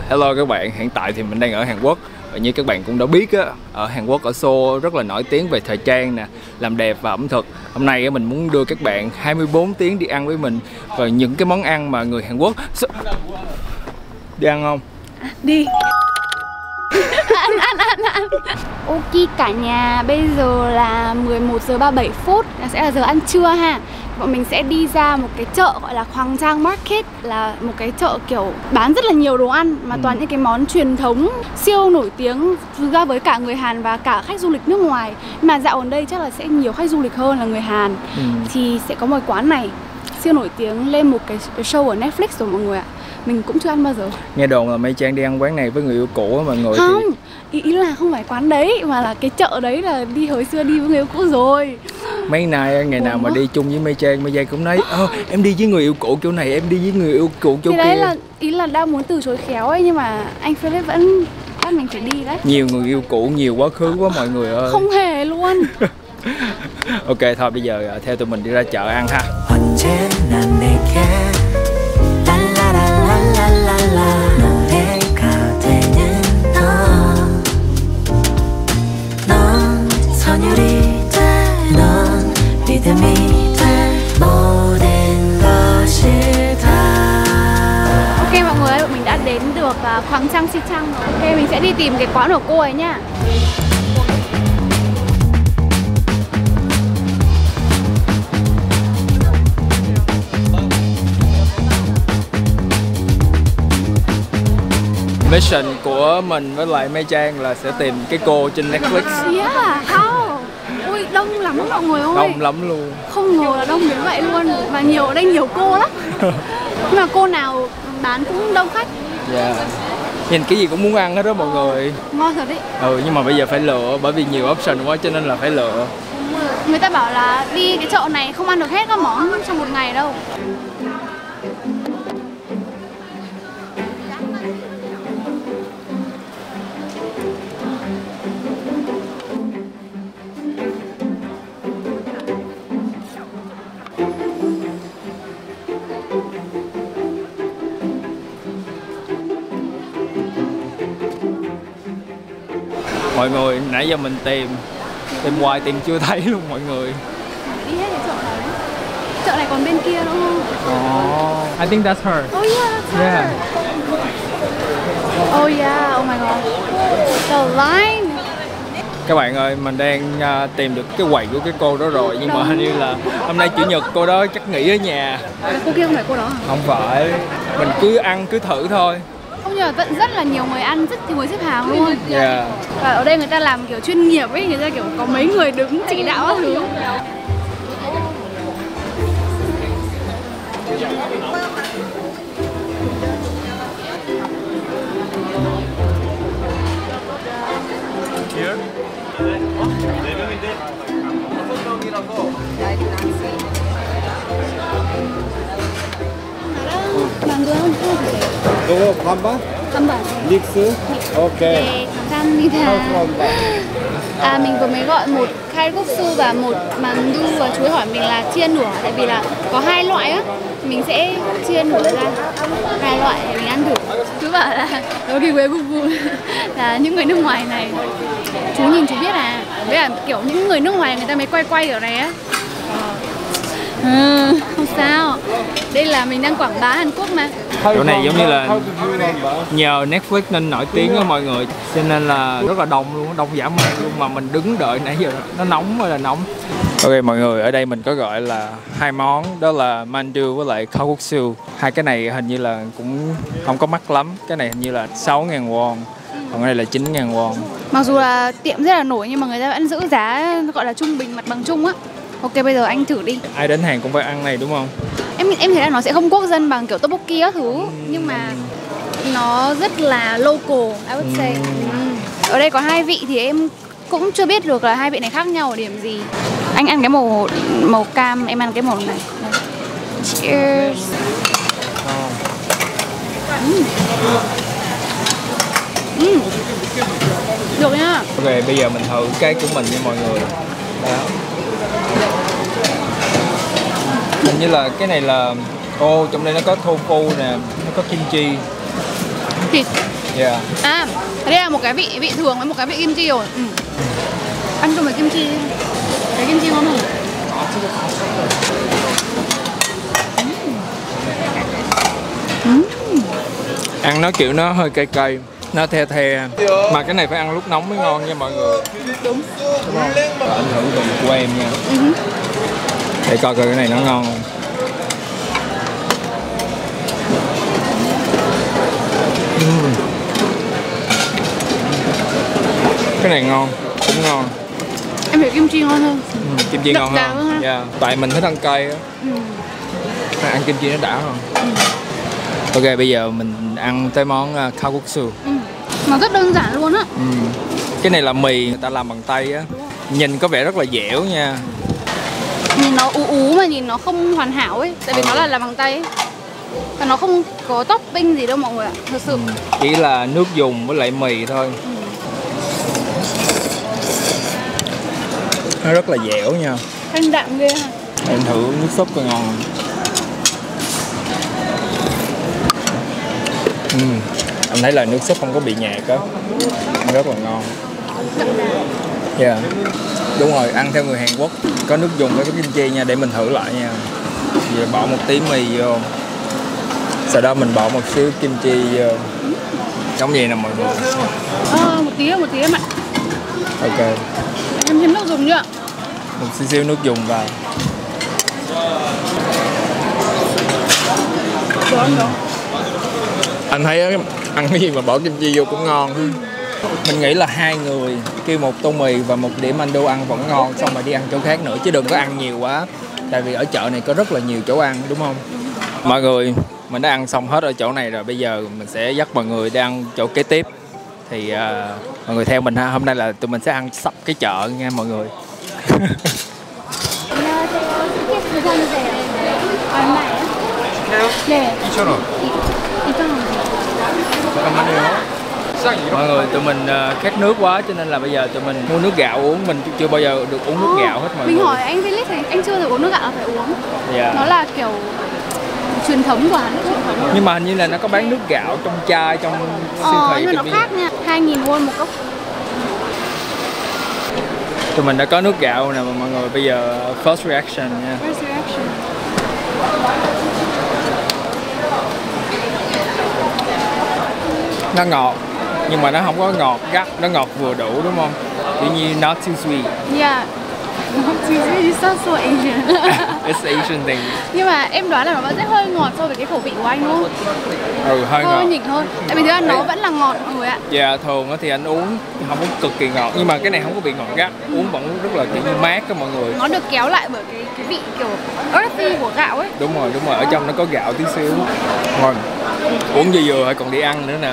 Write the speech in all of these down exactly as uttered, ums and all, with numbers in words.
Hello các bạn, hiện tại thì mình đang ở Hàn Quốc. Và như các bạn cũng đã biết á, ở Hàn Quốc, ở Seoul rất là nổi tiếng về thời trang nè, làm đẹp và ẩm thực. Hôm nay mình muốn đưa các bạn hai mươi bốn tiếng đi ăn với mình và những cái món ăn mà người Hàn Quốc đi ăn không? À, đi. ăn, ăn, ăn, ăn. Ok cả nhà, bây giờ là mười một giờ ba mươi bảy phút, sẽ là giờ ăn trưa ha. Bọn mình sẽ đi ra một cái chợ gọi là Hoàng Trang Market, là một cái chợ kiểu bán rất là nhiều đồ ăn mà ừ. toàn những cái món truyền thống siêu nổi tiếng ra với cả người Hàn và cả khách du lịch nước ngoài. Nhưng mà dạo gần đây chắc là sẽ nhiều khách du lịch hơn là người Hàn. ừ. Thì sẽ có một quán này siêu nổi tiếng lên một cái show ở Netflix rồi mọi người ạ. Mình cũng chưa ăn bao giờ. Nghe đồn là Mai Trang đi ăn quán này với người yêu cũ mọi người. Không, thì... ý, ý là không phải quán đấy mà là cái chợ đấy là đi hồi xưa đi với người yêu cũ rồi. Mấy nay ngày nào mà đi chung với Mai Trang, Mai Trang cũng nói ơ em đi với người yêu cũ kiểu này, em đi với người yêu cũ kiểu thì kia. Đấy là ý là đang muốn từ chối khéo ấy, nhưng mà anh Philip vẫn bắt mình phải đi đấy. Nhiều người yêu cũ, nhiều quá khứ quá mọi người ơi. Không hề luôn. Ok thôi bây giờ theo tụi mình đi ra chợ ăn ha. Ok mọi người ơi, mình đã đến được Hoàng Trang Si Trang rồi. Ok, mình sẽ đi tìm cái quán của cô ấy nhá. Mission của mình với lại Mai Trang là sẽ tìm cái cô trên Netflix. Yeah, how? Ui, đông lắm mọi người ơi. Đông lắm luôn. Không ngờ là đông đến vậy luôn. Và nhiều ở đây nhiều cô lắm. Nhưng mà cô nào bán cũng đông khách. Dạ yeah. Nhìn cái gì cũng muốn ăn hết đó mọi người. Ngon thật đấy. Ừ, nhưng mà bây giờ phải lựa bởi vì nhiều option quá cho nên là phải lựa. Người ta bảo là đi cái chợ này không ăn được hết các món trong một ngày đâu. Mọi người, nãy giờ mình tìm Tìm hoài tìm chưa thấy luôn mọi người. Đi hết cái chợ này. Chợ này còn bên kia đúng không? Oh, I think that's her. Oh yeah, that's yeah. her. Oh yeah, oh my god. The line. Các bạn ơi, mình đang uh, tìm được cái quầy của cái cô đó rồi. Nhưng mà hình như là hôm nay chủ nhật cô đó chắc nghỉ ở nhà. Cô kia không phải cô đó hả? Không phải, mình cứ ăn cứ thử thôi. Không, nhưng mà vẫn rất là nhiều người ăn, rất nhiều người xếp hàng luôn. Yeah. Và ở đây người ta làm kiểu chuyên nghiệp ấy, người ta kiểu có mấy người đứng chỉ đạo các thứ. 방금 이거 반반? 반반. 믹스? Ok. 네, 감사합니다. À, mình vừa mới gọi một kalguksu và một mandu và chú ấy hỏi mình là chia nửa, tại vì là có hai loại á, mình sẽ chia nửa ra hai loại để mình ăn thử. Chú bảo là 여기 외국분 là những người nước ngoài này, chú nhìn chú biết à, với là kiểu những người nước ngoài người ta mới quay quay ở này á. Ừ, không sao, đây là mình đang quảng bá Hàn Quốc mà. Chỗ này giống như là nhờ Netflix nên nổi tiếng đó mọi người, cho nên là rất là đông luôn, đông dã man luôn, mà mình đứng đợi nãy giờ nó nóng ơi là nóng. Ok mọi người, ở đây mình có gọi là hai món, đó là mandu với lại kalguksu. Hai cái này hình như là cũng không có mắc lắm, cái này hình như là sáu ngàn won, còn cái này là chín ngàn won. Mặc dù là tiệm rất là nổi nhưng mà người ta vẫn giữ giá gọi là trung bình, mặt bằng chung á. Ok, bây giờ anh thử đi. Ai đến Hàn cũng phải ăn này đúng không? Em em thấy là nó sẽ không quốc dân bằng kiểu tteokbokki các thứ, nhưng mà nó rất là local, I would say. uhm. Ở đây có hai vị thì em cũng chưa biết được là hai vị này khác nhau ở điểm gì. Anh ăn cái màu màu cam, em ăn cái màu này. Đây. Cheers. uhm. Uhm. Được nhá. Ok, bây giờ mình thử cái của mình nha mọi người. Đó. Hình như là cái này là ô, trong đây nó có tofu nè, nó có kimchi. Thịt. Yeah. À, đây là một cái vị vị thường với một cái vị kim chi rồi. Ừ. Ăn chung với kim chi. Cái kim chi ngon hơn. Mm. Ăn nó kiểu nó hơi cay cay, nó the the. Mà cái này phải ăn lúc nóng mới ngon nha mọi người. Đúng. Đúng không? Và ảnh hưởng vị của em nha. Uh-huh. Để coi coi cái này nó ngon không. Mm. Cái này ngon, cũng ngon. Em thấy kim chi ngon hơn. Ừ, kim chi ngon hơn. Yeah. Tại mình thích ăn cay á. Ừ. Ăn kim chi nó đã hơn. Ừ. Ok, bây giờ mình ăn tới món uh, kalguksu. Ừ. Nó rất đơn giản luôn á. Ừ. Cái này là mì người ta làm bằng tay á. Nhìn có vẻ rất là dẻo nha. Nhìn nó ú ú mà nhìn nó không hoàn hảo ấy. Tại vì ừ. nó là làm bằng tay ấy. Và nó không có topping gì đâu mọi người ạ. Thật sự. Ừ. Chỉ là nước dùng với lại mì thôi. Ừ. Nó rất là dẻo nha. Thanh đạm ghê ha. Em thử nước súp coi ngon. Ừ. Anh thấy là nước súp không có bị nhạt á. Rất là ngon. Yeah. Đúng rồi, ăn theo người Hàn Quốc có nước dùng với cái kim chi nha, để mình thử lại nha. Giờ bỏ một tí mì vô. Sau đó mình bỏ một xíu kim chi vô. Giống vậy nè mọi người. Ờ, một tí một tí em ạ. Ok. Em thêm nước dùng chưa? Một xíu xíu nước dùng vào. Đó, đó. Anh thấy ăn cái gì mà bỏ kim chi vô cũng ngon. Ừ. Mình nghĩ là hai người kêu một tô mì và một đĩa mando ăn vẫn ngon, xong rồi đi ăn chỗ khác nữa chứ đừng có ăn nhiều quá. Tại vì ở chợ này có rất là nhiều chỗ ăn, đúng không? Mọi người, mình đã ăn xong hết ở chỗ này rồi, bây giờ mình sẽ dắt mọi người đi ăn chỗ kế tiếp. Thì uh, mọi người theo mình ha, hôm nay là tụi mình sẽ ăn sắp cái chợ nha mọi người. Mọi người, tụi mình uh, khát nước quá cho nên là bây giờ tụi mình mua nước gạo uống. Mình chưa bao giờ được uống nước gạo hết mọi mình người. Mình hỏi anh Felix thì anh chưa được uống nước gạo là phải uống. Yeah. Nó là kiểu truyền thống của hắn, truyền thống. Nhưng mà hình như là nó có bán nước gạo trong chai, trong siêu ờ, thị. Nhưng mà nó khác nha, hai nghìn won một cốc. Tụi mình đã có nước gạo nè mọi người, bây giờ first reaction nha. First reaction. Nó ngọt, nhưng mà nó không có ngọt gắt, nó ngọt vừa đủ đúng không? Kiểu như not too sweet. Yeah. Not too sweet, you sound so Asian. It's Asian thing. Nhưng mà em đoán là nó vẫn sẽ hơi ngọt so với cái khẩu vị của anh đúng không? Ừ, hơi, hơi ngọt. nhỉnh hơn. Tại vì thực ra nó vẫn là ngọt mọi người ạ. Dạ, yeah, thường thì anh uống không có cực kỳ ngọt, nhưng mà cái này không có bị ngọt gắt, uống vẫn rất là kiểu như mát đó mọi người. Nó được kéo lại bởi cái cái vị kiểu earthy của gạo ấy. Đúng rồi, đúng rồi, ở trong nó có gạo tí xíu. Ngon. Uống vừa vừa còn đi ăn nữa nè.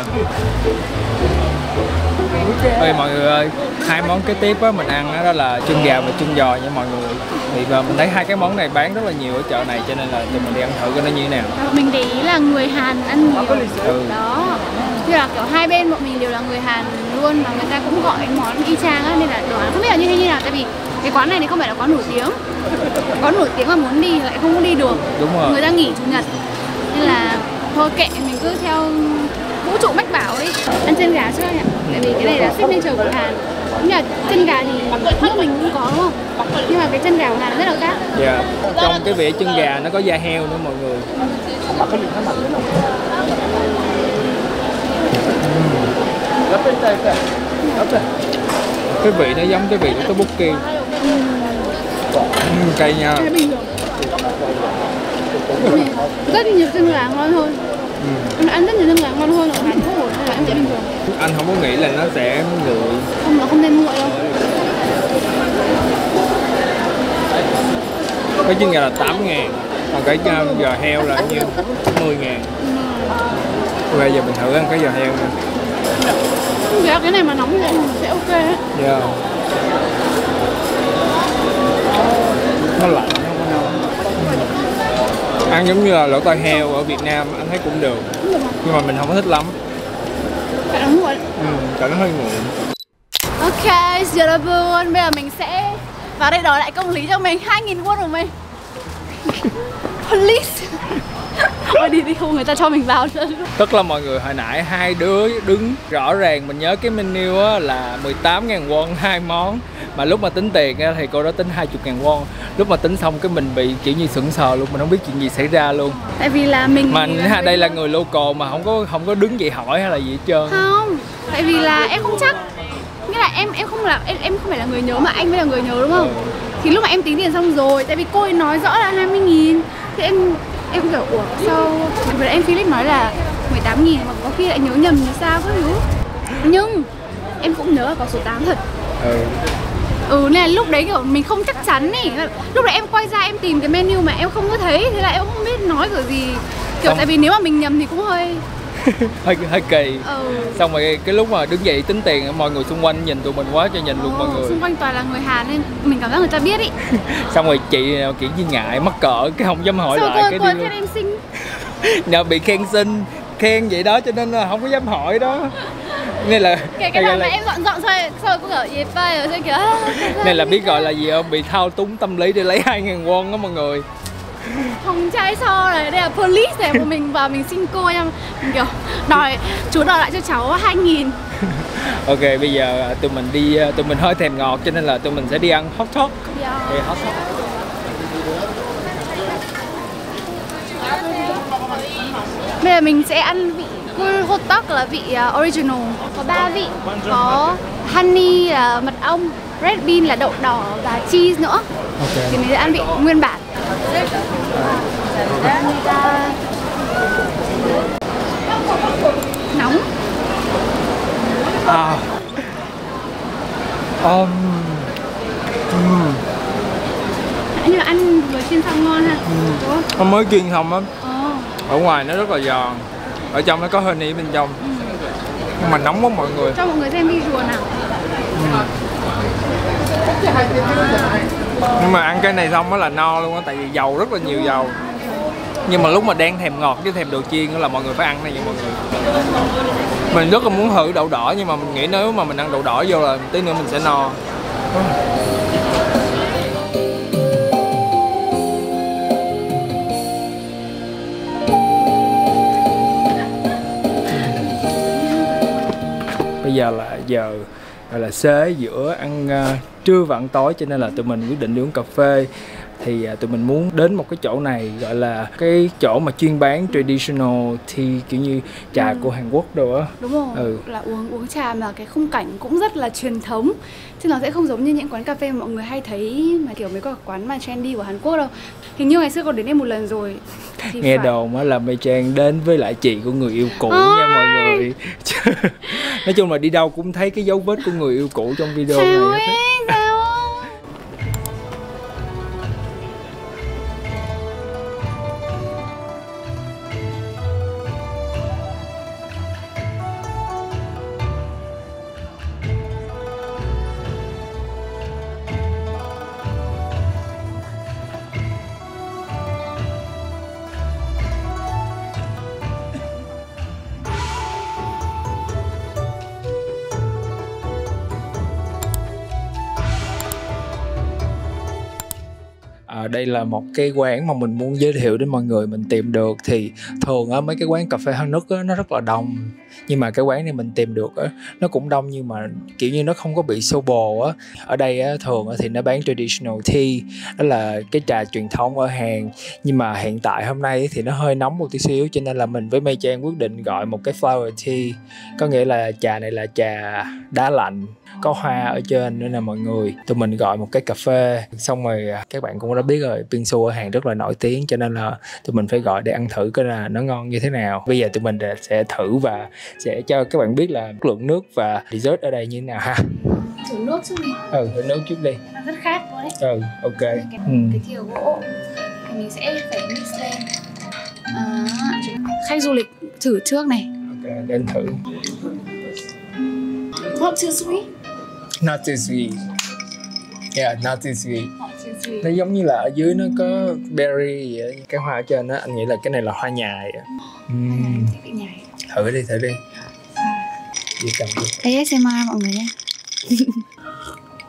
Ê mọi người ơi, hai món kế tiếp á mình ăn đó, đó là chân gà và chân giò nha mọi người. Thì mình thấy hai cái món này bán rất là nhiều ở chợ này cho nên là tụi mình đi ăn thử coi nó như thế nào. Mình để ý là người Hàn ăn nhiều. Ừ. Đó. Như là kiểu hai bên bọn mình đều là người Hàn luôn mà người ta cũng gọi món y chang á, nên là đoán không biết là như thế như nào, tại vì cái quán này thì không phải là quán nổi tiếng. Quán nổi tiếng mà muốn đi lại không có đi được. Đúng rồi. Người ta nghỉ chủ nhật. Nên là thôi kệ, mình cứ theo vũ trụ mách bảo ấy. Ăn chân gà trước ạ. Tại vì cái này là signature của Hàn. Nhưng mà chân gà thì nước mình cũng có đúng không? Nhưng mà cái chân gà của Hàn rất là khác. Dạ. Yeah. Trong cái vỉa chân gà nó có da heo nữa mọi người. Cái vị nó giống cái vị của tteokbokki. Uhm, cay nha. Rất nhiều chân gà ngon hơn. Ừ. Em ăn rất nhiều chân gà ngon hơn ở Hàn Quốc rồi, nên là em sẽ bình thường. Anh không có nghĩ là nó sẽ nguội. Không, nó không nên nguội đâu. Cái chân gà là tám ngàn, còn cái giò heo là nhiêu? mười ngàn. Ừ. Bây giờ mình thử ăn cái giò heo nha. Dạ, cái này mà nóng thì sẽ ok á. Dạ. Yeah. Nó lạnh, nó không có nóng. Ăn giống như là lẩu tai heo ở Việt Nam anh thấy cũng được, nhưng mà mình không có thích lắm. Tại nó nguội. Ừ, tại nó hơi nguội. Ok, 여러분, bây giờ mình sẽ vào đây đòi lại công lý cho mình hai nghìn won của mình. Police. Thôi đi đi, không người ta cho mình vào nữa. Tức là mọi người hồi nãy hai đứa đứng rõ ràng mình nhớ cái menu á là mười tám ngàn won hai món. Mà lúc mà tính tiền á thì cô đó tính hai mươi ngàn won. Lúc mà tính xong cái mình bị kiểu như sững sờ luôn, mình không biết chuyện gì xảy ra luôn. Tại vì là mình Mà là đây là người local mà không có không có đứng dậy hỏi hay là gì hết trơn. Không, tại vì là em không chắc. Nghĩa là em em không là em em không phải là người nhớ mà anh mới là người nhớ đúng không? Ừ. Thì lúc mà em tính tiền xong rồi, tại vì cô ấy nói rõ là hai mươi nghìn. Thì em em kiểu ủa sao? Vừa em Philip nói là mười tám nghìn mà có khi lại nhớ nhầm như sao các thứ. Nhưng em cũng nhớ là có số tám thật. Ừ. Ừ nên là lúc đấy kiểu mình không chắc chắn ý. Lúc đấy em quay ra em tìm cái menu mà em không có thấy, thế là em không biết nói kiểu gì. Kiểu xong... tại vì nếu mà mình nhầm thì cũng hơi hơi hơi kỳ. Ừ. Xong rồi cái lúc mà đứng dậy tính tiền mọi người xung quanh nhìn tụi mình quá cho nhìn oh, luôn mọi người. Xung quanh toàn là người Hàn nên mình cảm giác người ta biết ý. Xong rồi chị kiểu như ngại mắc cỡ cái không dám hỏi. Sao lại cô, cái cô đi khen em xinh. Nhờ bị khen xinh, khen vậy đó cho nên là không có dám hỏi đó. Nên là cái cái nào là em dọn dọn xoay xoay cũng kiểu dẹp vai rồi kiểu. Nên là biết gọi là gì không, bị thao túng tâm lý để lấy hai ngàn won đó mọi người. Không trai so này, đây là police này của mình vào mình xin cô nha. Mình kiểu đòi, chú đòi lại cho cháu hai nghìn. Ok, bây giờ tụi mình đi, tụi mình hơi thèm ngọt cho nên là tụi mình sẽ đi ăn hot dog. Yeah. Okay, hot dog. Bây giờ mình sẽ ăn vị hot dog là vị uh, original. Có ba vị, có honey là mật ong, red bean là đậu đỏ và cheese nữa. Okay. Thì mình sẽ ăn vị nguyên bản. Nóng. À. Um. Mm. Nhưng mà ăn vừa chiên xong ngon ha. Ừ. Nó mới chiên xong á. Ờ. Ở ngoài nó rất là giòn. Ở trong nó có honey bên trong. Ừ. Nhưng mà nóng quá mọi người. Cho mọi người xem visual nào. Ừ. Nhưng mà ăn cái này xong đó là no luôn á, tại vì dầu rất là nhiều dầu. Nhưng mà lúc mà đang thèm ngọt với thèm đồ chiên đó là mọi người phải ăn này nha mọi người. Mình rất là muốn thử đậu đỏ nhưng mà mình nghĩ nếu mà mình ăn đậu đỏ vô là tí nữa mình sẽ no. Bây giờ là giờ gọi là xế giữa ăn uh, trưa và ăn tối cho nên là tụi mình quyết định đi uống cà phê. Thì uh, tụi mình muốn đến một cái chỗ này gọi là cái chỗ mà chuyên bán traditional tea, kiểu như trà ừ. của Hàn Quốc đồ á. Đúng rồi, ừ. là uống uống trà mà cái khung cảnh cũng rất là truyền thống. Chứ nó sẽ không giống như những quán cà phê mà mọi người hay thấy mà kiểu mấy cái quán mà trendy của Hàn Quốc đâu. Hình như ngày xưa còn đến đây một lần rồi. Thì nghe phải... đồn á là Mây Trang đến với lại chị của người yêu cũ Ôi. nha mọi người. Nói chung là đi đâu cũng thấy cái dấu vết của người yêu cũ trong video sao này. Ấy, sao? À, đây là một cái quán mà mình muốn giới thiệu đến mọi người mình tìm được. Thì thường á mấy cái quán cà phê Hàn Quốc á nó rất là đông, nhưng mà cái quán này mình tìm được á nó cũng đông nhưng mà kiểu như nó không có bị xô bồ á. Ở đây á thường á thì nó bán traditional tea, đó là cái trà truyền thống ở Hàn, nhưng mà hiện tại hôm nay thì nó hơi nóng một tí xíu cho nên là mình với Mây Trang quyết định gọi một cái flower tea, có nghĩa là trà này là trà đá lạnh có hoa ở trên nữa nè mọi người. Tụi mình gọi một cái cà phê, xong rồi các bạn cũng đã biết rồi, bingsu ở Hàn rất là nổi tiếng cho nên là tụi mình phải gọi để ăn thử coi là nó ngon như thế nào. Bây giờ tụi mình sẽ thử và sẽ cho các bạn biết là lượng nước và dessert ở đây như thế nào ha. Thử nước trước đi. Ừ, thử nước trước đi. Nó rất khát luôn đấy. Ừ, ok. Cái, ừ. cái thìa gỗ thì mình sẽ phải mix lên. À, khách du lịch thử trước này. Ok, đến thử. Not too sweet. Not too sweet. Yeah, not too sweet. Nó giống như là ở dưới nó có berry gì vậy. Cái hoa ở trên đó, anh nghĩ là cái này là hoa nhài. uhm. Thử đi, thử đi. Đi cầm đi. a ét em rờ mọi người nhé.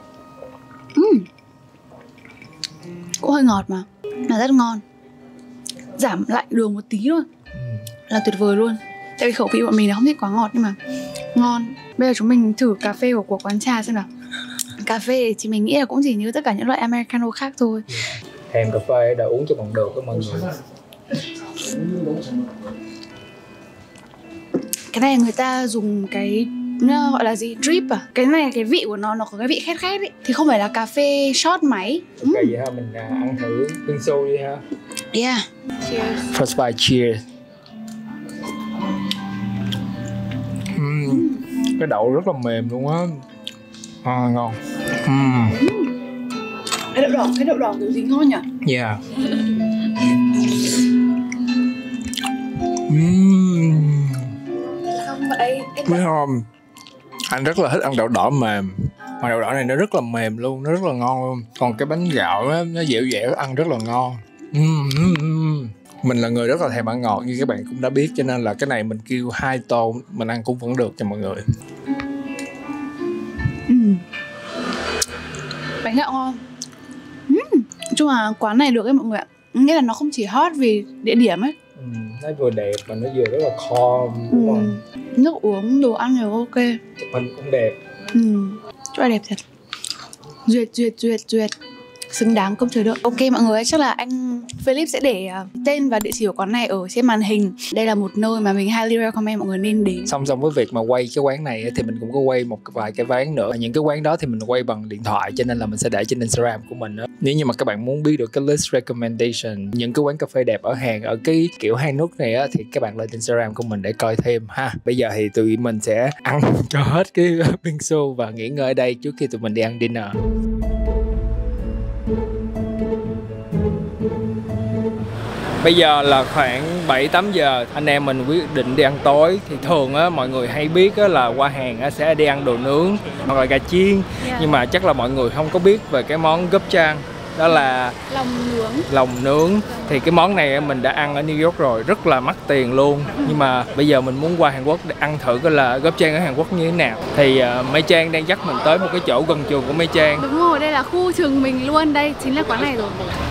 uhm. Cũng hơi ngọt mà, mà rất ngon. giảm lại đường một tí thôi là tuyệt vời luôn. Tại vì khẩu vị bọn mình là không thích quá ngọt nhưng mà ngon. Bây giờ chúng mình thử cà phê của, của quán trà xem nào. Cà phê thì mình nghĩ là cũng chỉ như tất cả những loại Americano khác thôi. Thèm cà phê đã uống cho bằng được đó mọi người. Cái này người ta dùng cái nó gọi là gì? Drip à? Cái này cái vị của nó nó có cái vị khét khét ấy. Thì không phải là cà phê shot máy. Ok ừ. Vậy ha, mình à, ăn thử bingsu đi ha. Yeah. Cheers. First bite, cheers. Uhm, cái đậu rất là mềm luôn á. À, ngon. Uhm. Cái đậu đỏ, cái đậu đỏ kiểu gì ngon nhỉ? Yeah. Uhm. Không vậy. Biết không? Anh rất là thích ăn đậu đỏ mềm. Mà đậu đỏ này nó rất là mềm luôn, nó rất là ngon luôn. Còn cái bánh gạo á, nó dẻo dẻo, ăn rất là ngon. Uhm, uhm, uhm. Mình là người rất là thèm ăn ngọt như các bạn cũng đã biết, cho nên là cái này mình kêu hai tô mình ăn cũng vẫn được cho mọi người. Uhm. Bánh gạo ngon. Uhm. Nói chung là quán này được ấy mọi người ạ. Nghĩa là nó không chỉ hot vì địa điểm ấy. Ừ, nó vừa đẹp mà nó vừa rất là calm, đúng không? Ừ. Nước uống, đồ ăn đều ok. Chụp hình cũng đẹp. Ừ, chỗ này đẹp thật. Duyệt, duyệt, duyệt, duyệt. Xứng đáng công chờ đợi. Ok mọi người, chắc là anh Philip sẽ để tên và địa chỉ của quán này ở trên màn hình. Đây là một nơi mà mình highly recommend mọi người nên đến. Song song với việc mà quay cái quán này thì mình cũng có quay một vài cái quán nữa. Những cái quán đó thì mình quay bằng điện thoại, cho nên là mình sẽ để trên Instagram của mình đó. Nếu như mà các bạn muốn biết được cái list recommendation, những cái quán cà phê đẹp ở Hàn, ở cái kiểu hai nước này á, thì các bạn lên Instagram của mình để coi thêm ha. Bây giờ thì tụi mình sẽ ăn cho hết cái bingsu và nghỉ ngơi ở đây trước khi tụi mình đi ăn dinner. Bây giờ là khoảng bảy tám giờ, anh em mình quyết định đi ăn tối. Thì thường á, mọi người hay biết á, là qua Hàn á, sẽ đi ăn đồ nướng hoặc là gà chiên. Yeah. Nhưng mà chắc là mọi người không có biết về cái món gopchang. Đó là lòng nướng. Lòng nướng. Thì cái món này mình đã ăn ở New York rồi, rất là mắc tiền luôn. Nhưng mà bây giờ mình muốn qua Hàn Quốc để ăn thử coi là gopchang ở Hàn Quốc như thế nào. Thì uh, Mai Trang đang dắt mình tới một cái chỗ gần trường của Mai Trang. Đúng rồi, đây là khu trường mình luôn. Đây chính là quán này rồi.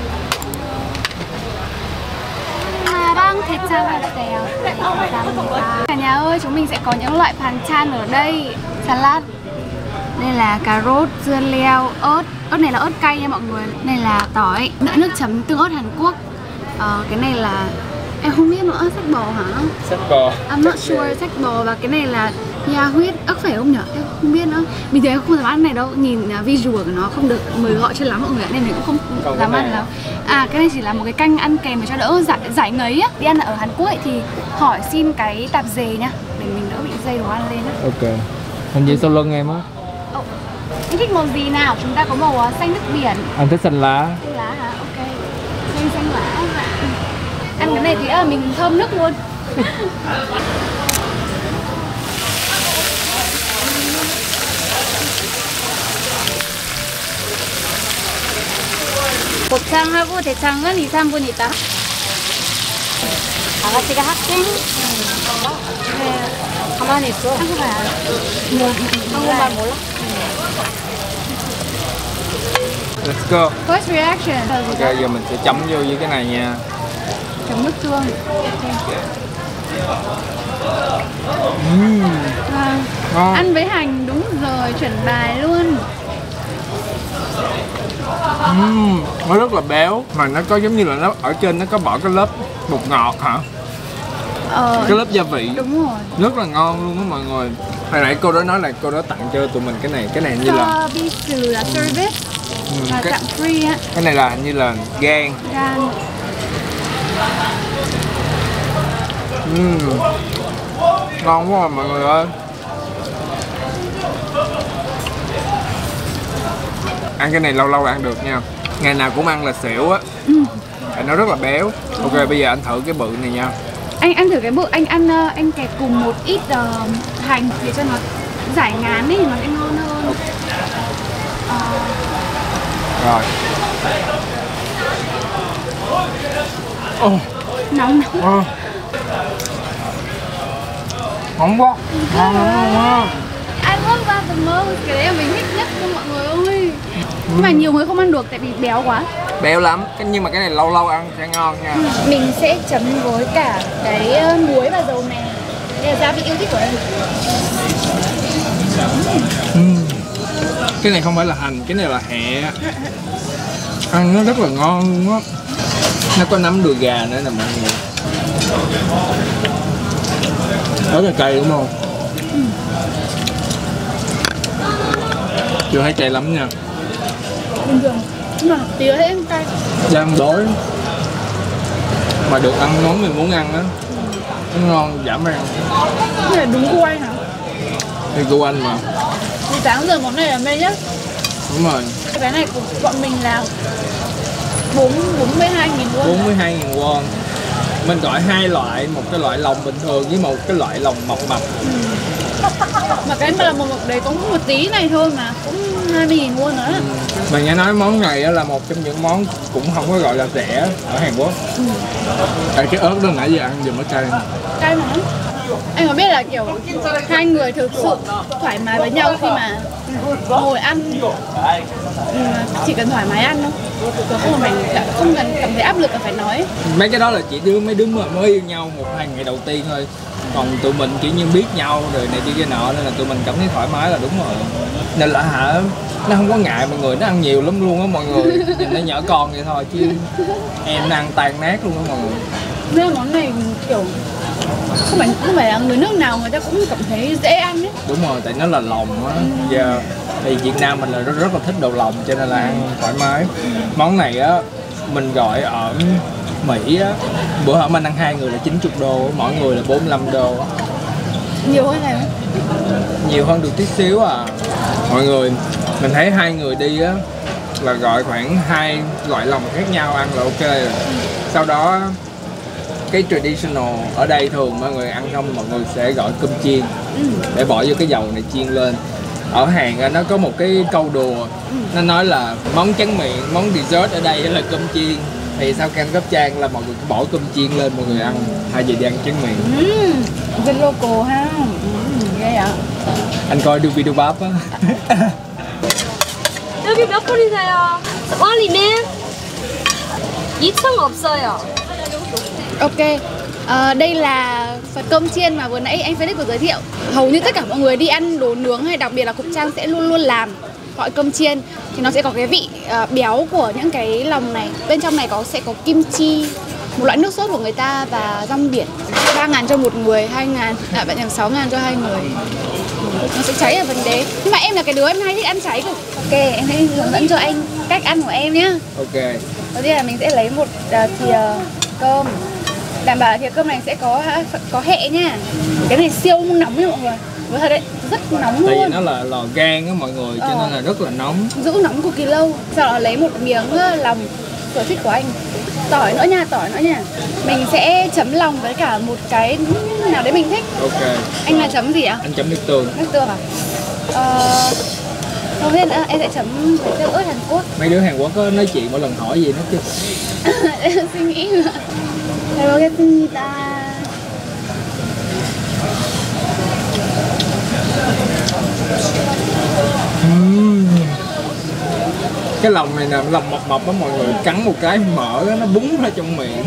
Cả nhà ơi, chúng mình sẽ có những loại banchan ở đây. Salad. Đây là cà rốt, dưa leo, ớt. Ớt này là ớt cay nha mọi người. Này là tỏi, nước chấm tương ớt Hàn Quốc. ờ, Cái này là em không biết nữa, sách bò hả? Sách bò. I'm not sure, sách bò. Và cái này là nhà huyết, ớt phải không nhỉ? Em không biết nữa. Bình thường em không dám ăn này đâu, nhìn visual của nó không được mời gọi cho lắm mọi người, nên mình cũng không Còn dám ăn lắm. À, cái này chỉ là một cái canh ăn kèm để cho đỡ giải, giải ngấy á. Đi ăn ở Hàn Quốc ấy thì hỏi xin cái tạp dề nhá, để mình đỡ bị dây đồ ăn lên á. Ok. Hình như sau lưng em á. Oh. Anh thích màu gì nào? Chúng ta có màu xanh nước biển. Anh thích xanh lá. Xanh lá hả? Ok. Xanh xanh lá. Ăn cái này thì là mình thơm nước luôn. 곱창하고 대창은 이, 삼 분 있다. 아가씨가 학생? 네. 가만히 있어. 한국말 알아? 뭐, 한국말 몰라? Let's go. First reaction. Ok, giờ mình sẽ chấm vô với cái này nha. Chấm nước tương. Uhm. À, ngon. Ăn với hành đúng rồi, chuẩn bài luôn. Uhm, nó rất là béo mà nó có giống như là nó ở trên nó có bỏ cái lớp bột ngọt hả? Ờ, cái lớp gia vị. Đúng rồi. Rất là ngon luôn á mọi người. Hồi nãy cô đó nói là cô đó tặng cho tụi mình cái này, cái này như là service là service ừ, là cái, tặng free á. Cái này là hình như là gan. Gan. Uhm. Ngon quá à, mọi người ơi. Ăn cái này lâu lâu ăn được nha. Ngày nào cũng ăn là xỉu á. Ừ. Nó rất là béo. Ok, ừ. Bây giờ anh thử cái bự này nha. Anh ăn thử cái bự, anh ăn anh kẹp cùng một ít uh, hành để cho nó giải ngán ấy, nó sẽ ngon hơn. Okay. Uh... Rồi. Oh. Nóng nóng. Oh. Nóng quá. Ngon lắm luôn á. I love that the most. Cái đấy là mình thích nhất cho mọi người ơi. Nhưng mà nhiều người không ăn được tại vì béo quá. Béo lắm, nhưng mà cái này lâu lâu ăn sẽ ngon nha. Ừ. Mình sẽ chấm với cả cái muối và dầu mè. Đây là gia vị yêu thích của em. Ừ. Cái này không phải là hành, cái này là hẹ. Ăn nó rất là ngon luôn á. Nó có nấm đùi gà nữa nè mọi người. Rất là cay đúng không? Ừ. Chưa thấy cay lắm nha. Bình thường. Nhưng mà tí nữa thấy cay. Đang đói mà được ăn món mình muốn ăn á. Nó ngon dã man. Cái này đúng gu anh hả? Thì gu anh mà. Thì sáng giờ món này là mê nhất. Đúng rồi. Cái này của bọn mình là bốn mươi hai nghìn won. bốn mươi hai nghìn won. Mình gọi hai loại, một cái loại lòng bình thường với một cái loại lòng mập mập. Ừ. Mà cái mà là một mực đấy có một tí này thôi mà cũng hai mươi nghìn won nữa. Ừ. Mình nghe nói món này là một trong những món cũng không có gọi là rẻ ở Hàn Quốc. Ừ. Tại cái ớt đó nãy giờ ăn giờ mới cay. Cay mà. Anh có biết là kiểu hai người thực sự thoải mái với nhau khi mà ngồi ăn, chỉ cần thoải mái ăn thôi, còn không mình không cần cảm thấy áp lực là phải nói. Mấy cái đó là chỉ đứa mấy đứa mà mới yêu nhau một hai ngày đầu tiên thôi, còn tụi mình kiểu như biết nhau rồi này kia kia nọ nên là tụi mình cảm thấy thoải mái là đúng rồi. Nên là hả, nó không có ngại mọi người, nó ăn nhiều lắm luôn á mọi người. Nhìn nó nhỏ con vậy thôi chứ em nó ăn tan nát luôn á mọi người. Nên món này kiểu không phải không phải là người nước nào người ta cũng cảm thấy dễ ăn ấy. Đúng rồi, tại nó là lòng á. Giờ thì Việt Nam mình là rất rất là thích đồ lòng cho nên là ăn thoải mái. Món này á mình gọi ở Mỹ á, bữa hổm anh ăn hai người là chín mươi đô, mỗi người là bốn mươi lăm đô. Nhiều hơn này không? Nhiều hơn được tí xíu à. Mọi người, mình thấy hai người đi á là gọi khoảng hai loại lòng khác nhau ăn là ok rồi. Sau đó cái traditional ở đây thường mọi người ăn xong mọi người sẽ gọi cơm chiên để bỏ vô cái dầu này chiên lên. Ở Hàn nó có một cái câu đùa, nó nói là món tráng miệng, món dessert ở đây là cơm chiên. Thì sau canh gấp chan là mọi người cứ bỏ cơm chiên lên mọi người ăn, thay vì đi ăn tráng miệng. Rất local ha. Ghê ạ. Anh coi được video bắp á. 여기 몇 분이세요? 와里面이천 없어요. Ok, à, đây là phần cơm chiên mà vừa nãy anh Felix vừa giới thiệu. Hầu như tất cả mọi người đi ăn đồ nướng hay đặc biệt là Cục Trang sẽ luôn luôn làm gọi cơm chiên. Thì nó sẽ có cái vị uh, béo của những cái lòng này. Bên trong này có sẽ có kim chi, một loại nước sốt của người ta, và rong biển. Ba ngàn cho một người, hai ngàn, à bạn nhầm sáu ngàn cho hai người. Nó sẽ cháy ở vấn đề. Nhưng mà em là cái đứa em hay thích ăn cháy cực. Ok, em hãy hướng dẫn cho anh cách ăn của em nhé. Ok. Đầu tiên là mình sẽ lấy một uh, thìa cơm. Đảm bảo là thìa cơm này sẽ có có hẹ nha. Cái này siêu nóng nha mọi người. Nói thật đấy, rất nóng luôn. Tại vì nó là lò gan á mọi người, cho ờ. nên là rất là nóng. Giữ nóng cực kỳ lâu. Sau đó lấy một miếng lòng sở thích của anh. Tỏi nữa nha, tỏi nữa nha. Mình sẽ chấm lòng với cả một cái nào đấy mình thích. Ok. Anh là chấm gì ạ? Anh chấm nước tương. Nước tương à? Ờ... Đầu tiên nữa, em sẽ chấm với tương ớt Hàn Quốc. Mấy đứa Hàn Quốc có nói chuyện mỗi lần hỏi gì nữa chứ. Em suy nghĩ nữa. 잘 먹겠습니다. uhm. Cái lòng này nè, lòng mập mập á mọi người, cắn một cái mỡ đó, nó búng ra trong miệng.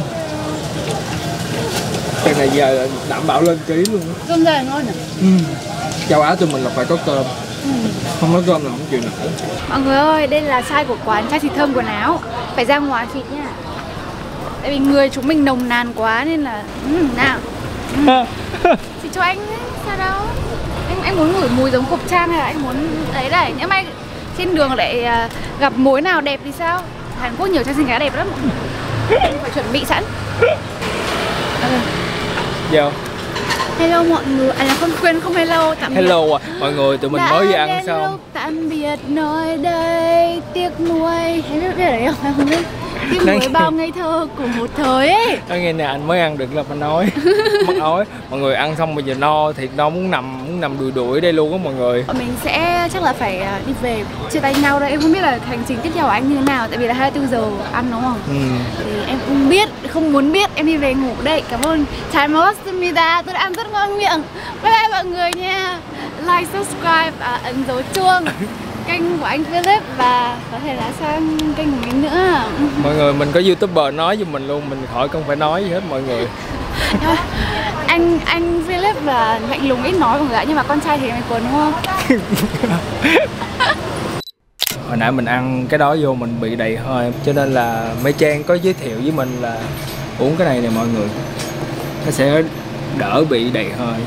Cái này giờ đảm bảo lên ký luôn. Cơm ra là ngon nhỉ? Ừ. Châu Á tụi mình là phải có cơm. Ừ. Không có cơm là không chịu nổi. Mọi người ơi, đây là size của quán chai xịt thơm quần áo. Phải ra ngoài xịt nha. Tại vì người chúng mình nồng nàn quá nên là ừ, nào ừ. Xịt cho anh ấy, sao đâu. Anh, anh muốn ngửi mùi giống Cục Trang hay là anh muốn đấy này. Nhỡ may trên đường lại uh, gặp mối nào đẹp thì sao? Hàn Quốc nhiều trai xinh gái đẹp lắm. Anh phải chuẩn bị sẵn. Okay. Vô. Hello mọi người, à là không quên không hello, tạm biệt. Hello à, mọi người tụi mình đã mới đi ăn xong. Lúc tạm biệt nơi đây, tiếc nuối. Em biết biết ở đấy không? Em không biết. Tiếc nuối bao ngây thơ của một thời ấy. Nói nghe nè, anh mới ăn được là phải nói. Mất ói. Mọi người ăn xong bây giờ no thì no muốn nằm muốn nằm đùi đuổi đây luôn á mọi người. Mình sẽ chắc là phải đi về chia tay nhau đây. Em không biết là hành trình tiếp theo của anh như thế nào, tại vì là hai mươi tư giờ ăn đúng không? Ừ. Thì em không biết, không muốn biết, em đi về ngủ đây. Cảm ơn Chai Mosmida, tôi đã ăn rất ngon miệng. Bye bye mọi người nha. Like, subscribe và ấn dấu chuông. kênh của anh Philip và có thể là sang kênh của mình nữa. Mọi người, mình có YouTuber nói giùm mình luôn, mình khỏi không phải nói gì hết mọi người. anh anh Philip là lạnh lùng ít nói mọi người ạ, nhưng mà con trai thì mày quần đúng không? Hồi nãy mình ăn cái đó vô mình bị đầy hơi, cho nên là Mai Trang có giới thiệu với mình là uống cái này nè mọi người, nó sẽ đỡ bị đầy hơi.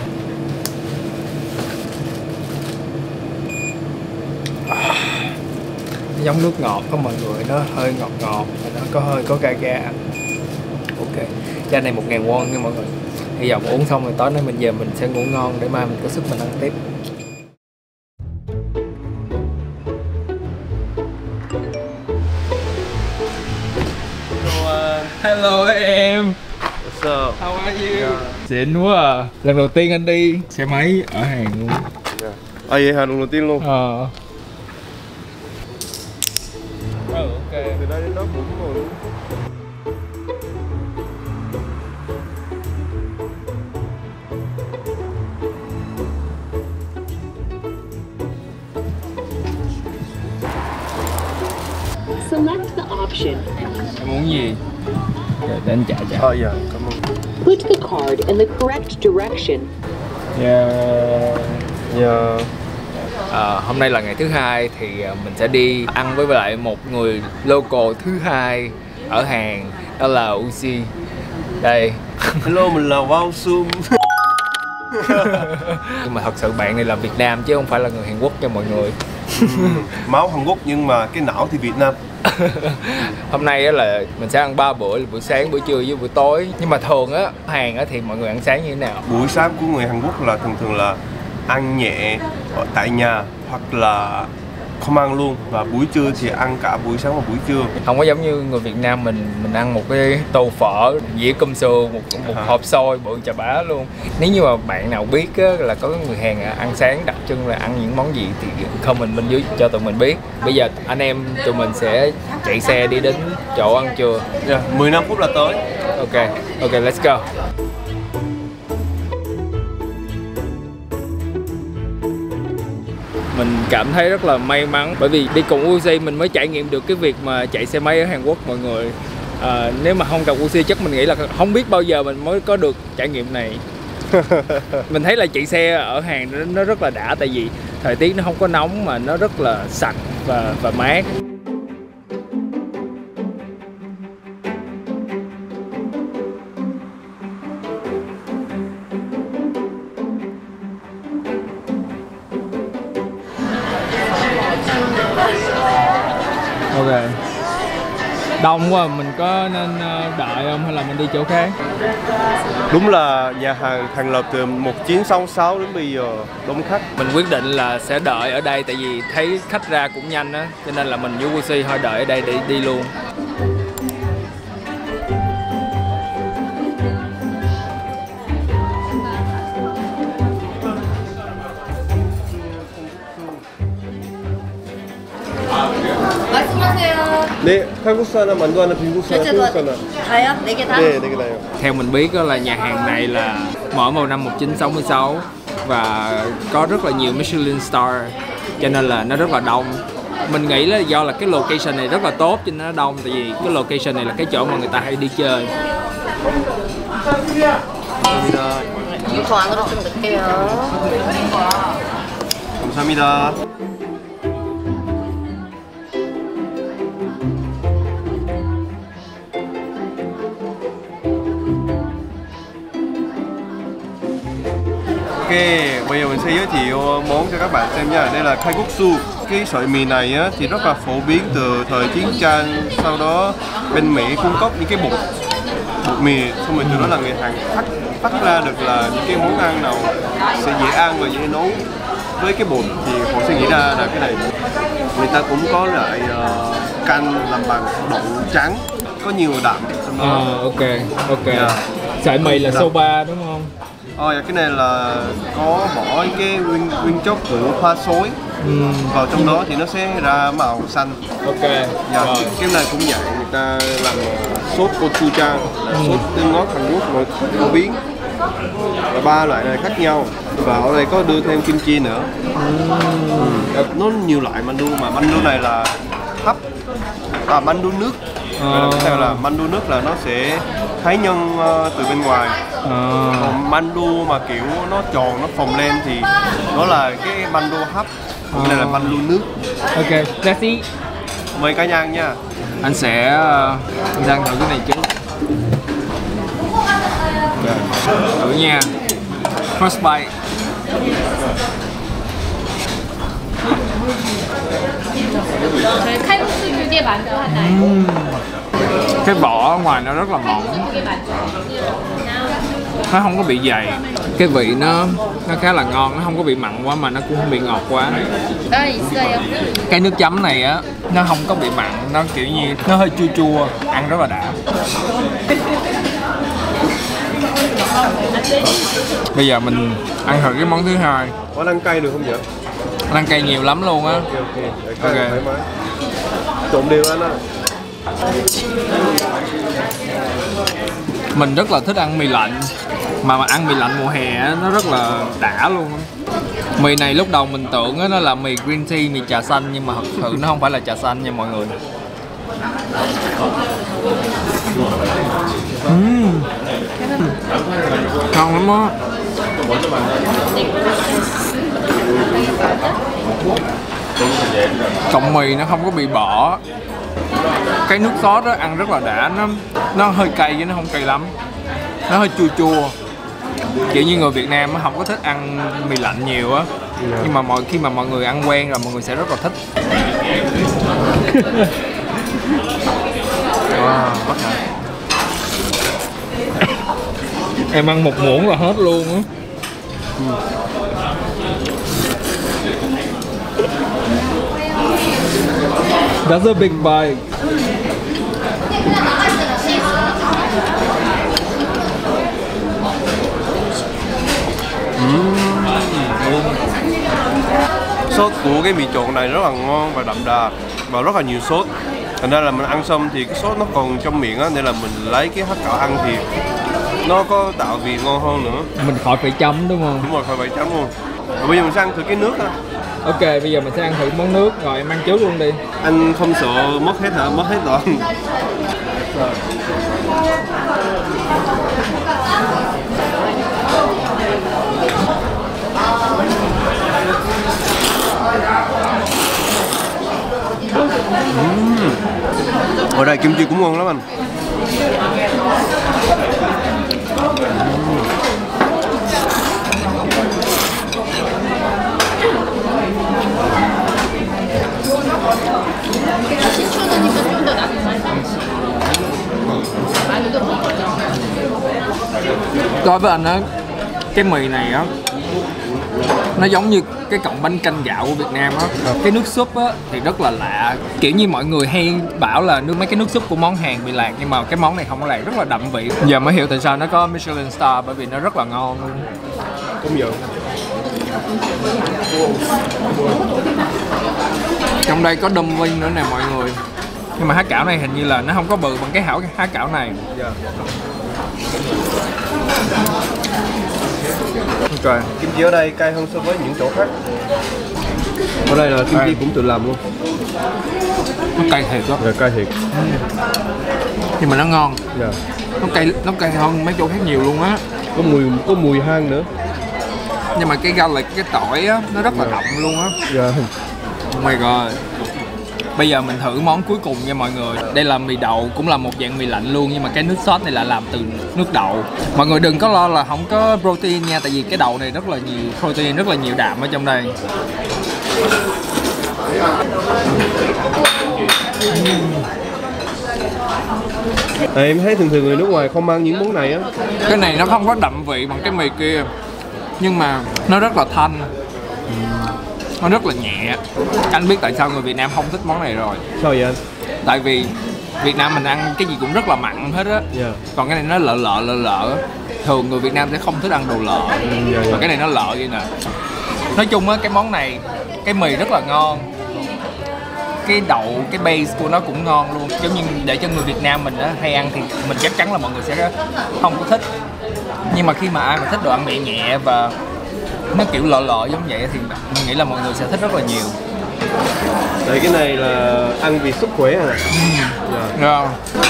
À, giống nước ngọt đó mọi người, nó hơi ngọt ngọt và nó có hơi có ga ga. Ok, chai này một ngàn won nha mọi người. Hy vọng uống xong rồi tối nay mình về mình sẽ ngủ ngon để mai mình có sức mình ăn tiếp. Hello em. What's up? How are you? Yeah. Xịn quá à. Lần đầu tiên anh đi xe máy ở Hàn luôn. Yeah. À vậy hả, lần đầu tiên luôn? Ờ. Ừ, ok. Từ đây đến đó cũng ngồi luôn. Select the option. Em muốn gì? Để, để anh trả trả. Ờ dạ, cảm ơn. Put the card in the correct direction. Yeah. Yeah. À, hôm nay là ngày thứ hai thì mình sẽ đi ăn với lại một người local thứ hai ở Hàn, đó là Uzi. Đây. Hello, mình là Wao Sum. Nhưng mà thật sự bạn này là Việt Nam chứ không phải là người Hàn Quốc nha mọi người. Máu Hàn Quốc nhưng mà cái não thì Việt Nam. Hôm nay á là mình sẽ ăn ba bữa, buổi sáng, buổi trưa với buổi tối. Nhưng mà thường á, Hàn á thì mọi người ăn sáng như thế nào? Buổi sáng của người Hàn Quốc là thường thường là ăn nhẹ ở tại nhà hoặc là không ăn luôn, và buổi trưa thì ăn cả buổi sáng và buổi trưa. Không có giống như người Việt Nam mình mình ăn một cái tô phở, dĩa cơm sườn, một một À. hộp xôi bự chà bá luôn. Nếu như mà bạn nào biết á, là có người Hàn ăn sáng đặc trưng là ăn những món gì thì comment bên dưới cho tụi mình biết. Bây giờ anh em tụi mình sẽ chạy xe đi đến chỗ ăn trưa. Yeah, mười lăm phút là tới. Ok, ok, let's go. Mình cảm thấy rất là may mắn bởi vì đi cùng Uzi mình mới trải nghiệm được cái việc mà chạy xe máy ở Hàn Quốc mọi người. À, nếu mà không gặp Uzi chắc mình nghĩ là không biết bao giờ mình mới có được trải nghiệm này. Mình thấy là chạy xe ở Hàn nó rất là đã, tại vì thời tiết nó không có nóng mà nó rất là sạch và và mát. Ok. Đông quá, mình có nên đợi không hay là mình đi chỗ khác? Đúng là nhà hàng thành lập từ một nghìn chín trăm sáu mươi sáu đến bây giờ đông khách. Mình quyết định là sẽ đợi ở đây tại vì thấy khách ra cũng nhanh á, cho nên là mình với Uzi thôi đợi ở đây để đi luôn. 네, 칼국수 하나, 만두 하나, 비빔국수 하나, 콩국수 하나. 다요? 네 개 다? 네, 네 개 다요. Theo mình biết đó là nhà hàng này là mở vào năm một nghìn chín trăm sáu mươi sáu và có rất là nhiều Michelin star, cho nên là nó rất là đông. Mình nghĩ là do là cái location này rất là tốt cho nên nó đông, tại vì cái location này là cái chỗ mà người ta hay đi chơi. 감사합니다. 저 안으로 좀 넣을게요. 감사합니다. Ok, bây giờ mình sẽ giới thiệu món cho các bạn xem nha. Đây là kalguksu. Cái sợi mì này á, thì rất là phổ biến từ thời chiến tranh. Sau đó bên Mỹ cung cấp những cái bột bột mì, xong rồi từ đó là người Hàn phát phát ra được là những cái món ăn nào sẽ dễ ăn và dễ nấu với cái bột, thì họ sẽ nghĩ ra là cái này. Người ta cũng có lại uh, canh làm bằng đậu trắng, có nhiều đạm trong đó. À, ok, ok. Yeah. Sợi mì là Dạ. soba đúng không? Ờ, cái này là có bỏ cái nguyên nguyên chất của hoa xối Ừ. vào trong đó thì nó sẽ ra màu xanh. Ok. Dạ, Rồi. cái này cũng vậy, người ta làm sốt gochujang, là sốt tương ngọt Hàn Quốc mà phổ biến. và ba loại này khác nhau. Và ở đây có đưa thêm kim chi nữa. Ừ. Nó nhiều loại mandu mà mandu này là hấp và mandu nước. Gọi là cái theo là mandu nước là nó sẽ thái nhân uh, từ bên ngoài. À. Còn mandu mà kiểu nó tròn nó phồng lên thì nó là cái mandu hấp. Cái này là mandu nước. Ok, let's see. Mời cả nhà ăn nha. Anh sẽ uh, ăn thử cái này trước. Thử nha. First bite. uhm. Cái vỏ ở ngoài nó rất là mỏng, nó không có bị dày. Cái vị nó nó khá là ngon, nó không có bị mặn quá mà nó cũng không bị ngọt quá. Cái nước chấm này á nó không có bị mặn, nó kiểu như nó hơi chua chua, ăn rất là đã. Bây giờ mình ăn thử cái món thứ hai. Có ăn cay được không vậy? Ăn cay nhiều lắm luôn á. Ok, ok. Okay. Thoải mái. Trộn đều anh á. Mình rất là thích ăn mì lạnh, mà mà ăn mì lạnh mùa hè á, nó rất là đã luôn. Mì này lúc đầu mình tưởng á, nó là mì green tea, mì trà xanh, nhưng mà thật sự nó không phải là trà xanh nha mọi người. Uhm. Ngon lắm á. Cọng mì nó không có bị bỏ. Cái nước sốt đó ăn rất là đã, nó nó hơi cay chứ nó không cay lắm, nó hơi chua chua. Kiểu như người Việt Nam không có thích ăn mì lạnh nhiều á, nhưng mà mọi khi mà mọi người ăn quen rồi mọi người sẽ rất là thích. Wow, em ăn một muỗng là hết luôn á. That's a big bite. Sốt của cái mì trộn này rất là ngon và đậm đà và rất là nhiều sốt. Thành ra là mình ăn xong thì cái sốt nó còn trong miệng á, nên là mình lấy cái hắc cảo ăn thì nó có tạo vị ngon hơn nữa. Mình khỏi phải chấm đúng không? Đúng rồi, khỏi phải chấm luôn. Và bây giờ mình sẽ ăn thử cái nước á. Ok, bây giờ mình sẽ ăn thử món nước, rồi em ăn trước luôn đi. Anh không sợ mất hết hả? Mất hết toàn. Uhm. Ở đây kim chi cũng ngon lắm anh. Đối với anh á, cái mì này á nó giống như cái cọng bánh canh gạo của Việt Nam á. Cái nước súp á thì rất là lạ, kiểu như mọi người hay bảo là nước mấy cái nước súp của món Hàn bị lạc, nhưng mà cái món này không có lạc, rất là đậm vị. Giờ mới hiểu tại sao nó có Michelin Star, bởi vì nó rất là ngon luôn. Công nhận. Trong đây có dumpling nữa nè mọi người, nhưng mà há cảo này hình như là nó không có bự bằng cái hảo há cảo này. Yeah. Okay. Kim chi ở đây cay hơn so với những chỗ khác. Ở đây là kim chi cũng tự làm luôn. Nó cay thiệt đó. Rồi cay thiệt. Nhưng mà nó ngon. Yeah. Nó cay, nó cay hơn mấy chỗ khác nhiều luôn á. Có mùi có mùi hang nữa. Nhưng mà cái garlic, cái tỏi á, nó rất là Yeah. đậm luôn á. Yeah. Oh my god. Bây giờ mình thử món cuối cùng nha mọi người. Đây là mì đậu, cũng là một dạng mì lạnh luôn, nhưng mà cái nước sốt này là làm từ nước đậu. Mọi người đừng có lo là không có protein nha, tại vì cái đậu này rất là nhiều protein, rất là nhiều đạm ở trong đây. À, em thấy thường thường người nước ngoài không ăn những món này á. Cái này nó không có đậm vị bằng cái mì kia, nhưng mà nó rất là thanh, nó rất là nhẹ. Anh biết tại sao người Việt Nam không thích món này rồi. Sao vậy anh? Tại vì Việt Nam mình ăn cái gì cũng rất là mặn hết á. Yeah. Còn cái này nó lợ lợ lợ lợ. Thường người Việt Nam sẽ không thích ăn đồ lợ. Yeah, yeah. Mà cái này nó lợ vậy nè. Nói chung á, cái món này, cái mì rất là ngon, cái đậu, cái base của nó cũng ngon luôn. Giống như để cho người Việt Nam mình á hay ăn thì mình chắc chắn là mọi người sẽ không có thích. Nhưng mà khi mà ai mà thích đồ ăn nhẹ nhẹ và nó kiểu lợ lợ giống vậy thì mình nghĩ là mọi người sẽ thích rất là nhiều. Đấy, cái này là ăn vì sức khỏe à? Ừ. Yeah.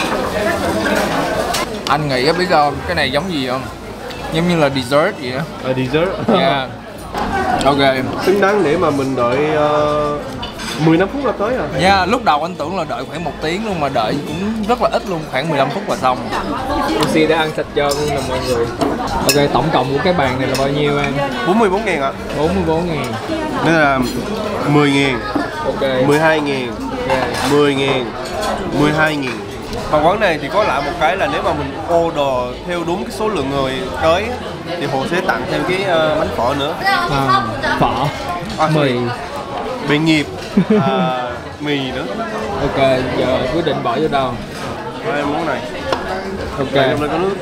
Anh nghĩ biết không, cái này giống gì không? Giống như là dessert vậy á. À, dessert. Yeah. Ok. Xứng đáng để mà mình đợi uh, mười lăm phút là tới à? Nha, yeah, lúc đầu anh tưởng là đợi khoảng một tiếng luôn mà đợi cũng rất là ít luôn, khoảng mười lăm phút là xong. Lucy đã ăn sạch cho luôn nè mọi người. Ok, tổng cộng của cái bàn này là bao nhiêu anh? bốn mươi bốn ngàn ạ. bốn mươi bốn ngàn. Nên là mười ngàn. Ok. mười hai ngàn. Ok. mười ngàn. mười hai ngàn. Và quán này thì có lại một cái là nếu mà mình order theo đúng cái số lượng người tới thì họ sẽ tặng thêm cái uh, bánh phở nữa. À, phở. À, mì. Bề nghiệp. À, mì nữa. Ok, giờ quyết định bỏ vô đâu? Hai món này. Ok. Đây, trong đây có nước.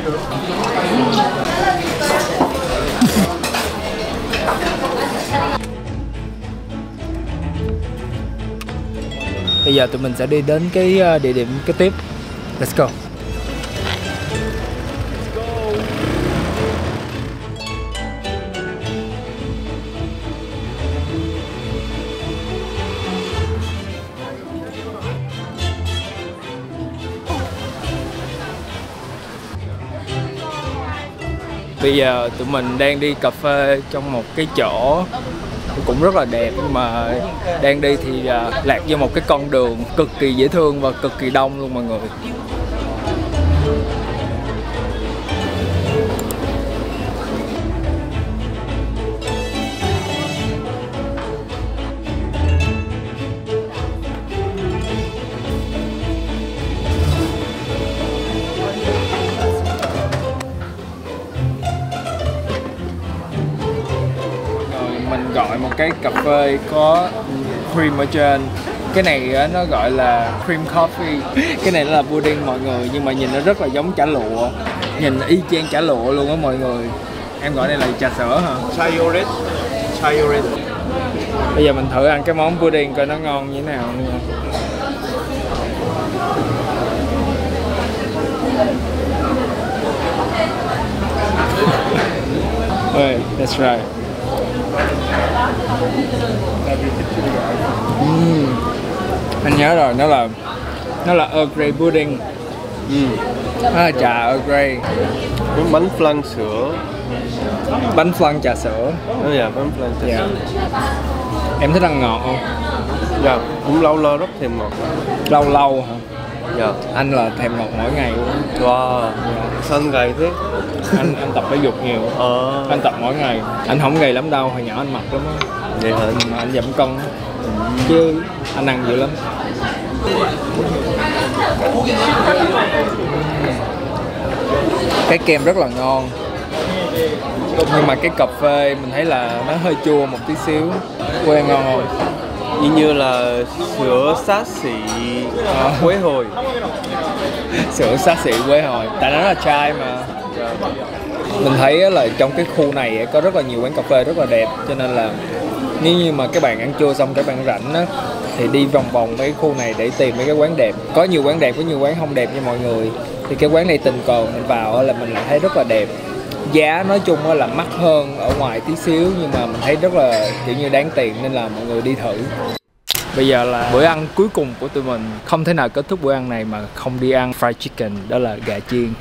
Bây giờ tụi mình sẽ đi đến cái địa điểm kế tiếp. Let's go. Bây giờ tụi mình đang đi cà phê trong một cái chỗ cũng rất là đẹp, nhưng mà đang đi thì uh, lạc vô một cái con đường cực kỳ dễ thương và cực kỳ đông luôn mọi người. Mình gọi một cái cà phê có cream ở trên. Cái này nó gọi là cream coffee. Cái này nó là pudding mọi người, nhưng mà nhìn nó rất là giống chả lụa. Nhìn y chang chả lụa luôn á mọi người. Em gọi đây là trà sữa hả? Chai orange. Chai orange. Bây giờ mình thử ăn cái món pudding coi nó ngon như thế nào nha. Okay, that's right. Uhm. Anh nhớ rồi, nó là nó là Earl Grey pudding. Ừ. Nó là trà Earl Grey. Cái bánh flan sữa. Bánh flan trà sữa. Đó là bánh flan trà Yeah. sữa. Em thích ăn ngọt không? Dạ, cũng lâu lâu rất thèm ngọt. Lâu lâu hả? Dạ. Anh là thèm ngọt mỗi ngày luôn. Wow. Yeah. Sao anh gầy thế? Anh anh tập thể dục nhiều. Ờ. Anh tập mỗi ngày. Anh không gầy lắm đâu, hồi nhỏ anh mập lắm á. Vậy hả? Mà anh giảm cân á. Chứ anh ăn dữ lắm. Cái kem rất là ngon, nhưng mà cái cà phê mình thấy là nó hơi chua một tí xíu. Quê ngon không? Như như là sữa xá xị À. quế hồi. Sữa xá xị quế hồi, tại nó là chai mà. Mình thấy là trong cái khu này có rất là nhiều quán cà phê rất là đẹp, cho nên là nếu như mà các bạn ăn trưa xong các bạn rảnh á thì đi vòng vòng mấy khu này để tìm mấy cái quán đẹp. Có nhiều quán đẹp, có nhiều quán không đẹp nha mọi người. Thì cái quán này tình cờ mình vào là mình lại thấy rất là đẹp. Giá nói chung là mắc hơn ở ngoài tí xíu, nhưng mà mình thấy rất là kiểu như đáng tiền, nên là mọi người đi thử. Bây giờ là bữa ăn cuối cùng của tụi mình. Không thể nào kết thúc bữa ăn này mà không đi ăn fried chicken, đó là gà chiên.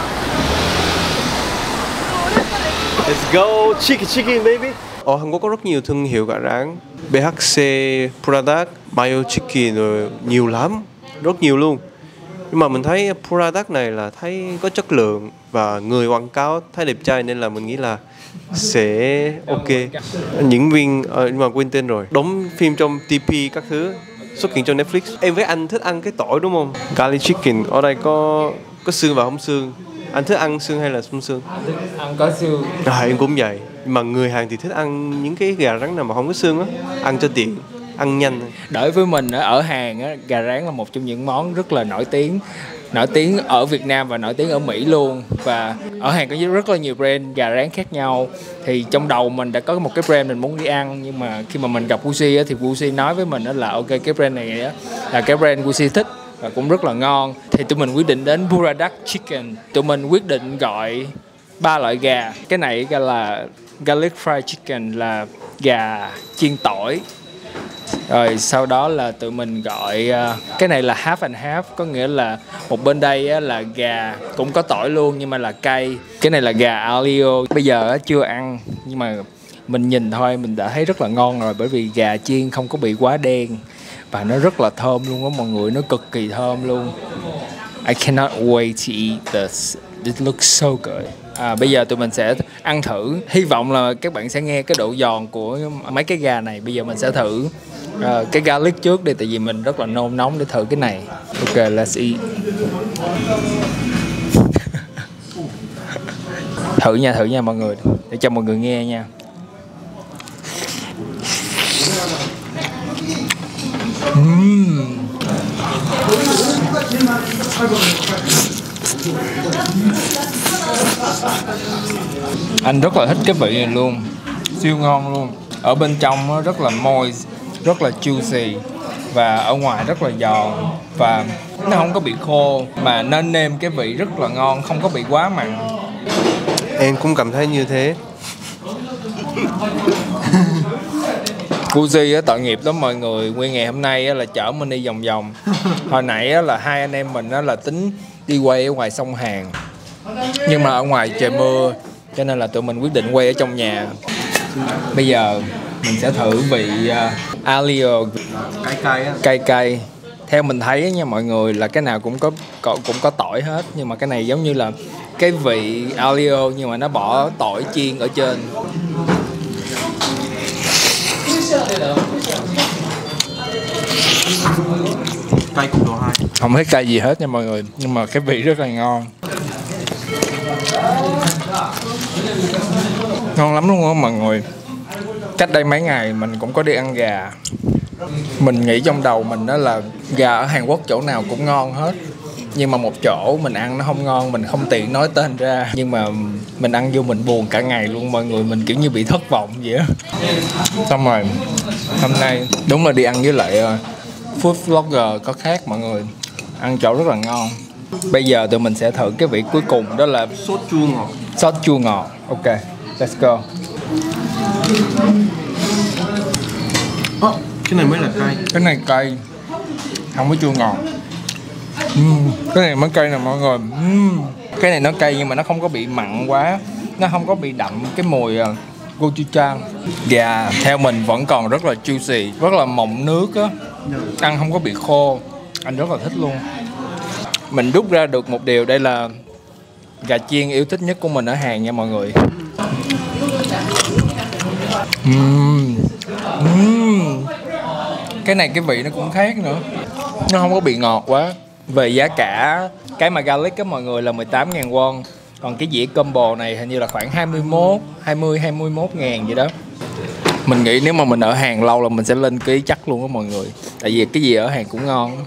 Let's go chicken chicken baby. Ở Hàn Quốc có rất nhiều thương hiệu gà rán, bê hát xê, Pradak, Mayo Chicken rồi nhiều lắm, rất nhiều luôn. Nhưng mà mình thấy Pradak này là thấy có chất lượng và người quảng cáo thấy đẹp trai nên là mình nghĩ là sẽ ok. Những viên à, nhưng mà quên tên rồi, đóng phim trong tê pê các thứ, xuất hiện trong Netflix. Em với anh thích ăn cái tỏi đúng không? Garlic chicken ở đây có có xương và không xương. Anh thích ăn xương hay là không xương? Ăn có xương. À, em cũng vậy. Nhưng mà người Hàn thì thích ăn những cái gà rán nào mà không có xương á, ăn cho tiện, ăn nhanh. Đối với mình ở Hàn á, gà rán là một trong những món rất là nổi tiếng nổi tiếng ở Việt Nam và nổi tiếng ở Mỹ luôn. Và ở Hàn có rất là nhiều brand gà rán khác nhau. Thì trong đầu mình đã có một cái brand mình muốn đi ăn, nhưng mà khi mà mình gặp Gucci á, thì Gucci nói với mình đó là ok, cái brand này á, là cái brand Gucci thích và cũng rất là ngon. Thì tụi mình quyết định đến Buradak Chicken. Tụi mình quyết định gọi ba loại gà. Cái này là garlic fried chicken, là gà chiên tỏi. Rồi sau đó là tụi mình gọi uh, cái này là half and half, có nghĩa là một bên đây á, là gà cũng có tỏi luôn nhưng mà là cay. Cái này là gà alio. Bây giờ á, chưa ăn nhưng mà mình nhìn thôi mình đã thấy rất là ngon rồi, bởi vì gà chiên không có bị quá đen và nó rất là thơm luôn á mọi người, nó cực kỳ thơm luôn. I cannot wait to eat this. It looks so good. À, bây giờ tụi mình sẽ ăn thử. Hy vọng là các bạn sẽ nghe cái độ giòn của mấy cái gà này. Bây giờ mình sẽ thử à, cái garlic trước đi, tại vì mình rất là nôn nóng để thử cái này. Ok, let's eat. Thử nha, thử nha mọi người, để cho mọi người nghe nha. Uhm. Anh rất là thích cái vị này luôn, siêu ngon luôn. Ở bên trong nó rất là moist, rất là juicy, và ở ngoài rất là giòn, và nó không có bị khô mà nên nêm cái vị rất là ngon, không có bị quá mặn. Em cũng cảm thấy như thế. Gucci á, tội nghiệp lắm mọi người. Nguyên ngày hôm nay á, là chở mình đi vòng vòng. Hồi nãy á, là hai anh em mình á, là tính đi quay ở ngoài sông Hàn, nhưng mà ở ngoài trời mưa cho nên là tụi mình quyết định quay ở trong nhà. Bây giờ mình sẽ thử vị uh, alio Cay cay á. Cay cay. Theo mình thấy nha mọi người, là cái nào cũng có, có cũng có tỏi hết, nhưng mà cái này giống như là cái vị alio nhưng mà nó bỏ tỏi chiên ở trên. Cay cũng độ hai. Không thấy cay gì hết nha mọi người, nhưng mà cái vị rất là ngon. Ngon lắm luôn á mọi người. Cách đây mấy ngày mình cũng có đi ăn gà. Mình nghĩ trong đầu mình đó là gà ở Hàn Quốc chỗ nào cũng ngon hết, nhưng mà một chỗ mình ăn nó không ngon, mình không tiện nói tên ra. Nhưng mà mình ăn vô mình buồn cả ngày luôn mọi người, mình kiểu như bị thất vọng vậy á. Xong rồi hôm nay đúng là đi ăn với lại food vlogger có khác mọi người, ăn chỗ rất là ngon. Bây giờ tụi mình sẽ thử cái vị cuối cùng, đó là Sốt chua ngọt. sốt chua ngọt. Ok, let's go. Ồ, cái này mới là cay. Cái này cay, không có chua ngọt. uhm, Cái này mới cay nè mọi người. uhm, Cái này nó cay nhưng mà nó không có bị mặn quá, nó không có bị đậm cái mùi uh, gochujang. Gà theo mình vẫn còn rất là juicy, rất là mọng nước á, ăn không có bị khô. Anh rất là thích luôn. Mình rút ra được một điều, đây là gà chiên yêu thích nhất của mình ở Hàn nha mọi người. uhm. Uhm. Cái này cái vị nó cũng khác nữa, nó không có bị ngọt quá. Về giá cả, cái mà garlic á mọi người là mười tám ngàn won. Còn cái dĩa combo này hình như là khoảng hai mươi mốt, hai mươi, hai mươi mốt ngàn vậy đó. Mình nghĩ nếu mà mình ở Hàn lâu là mình sẽ lên ký chắc luôn á mọi người. Tại vì cái gì ở Hàn cũng ngon.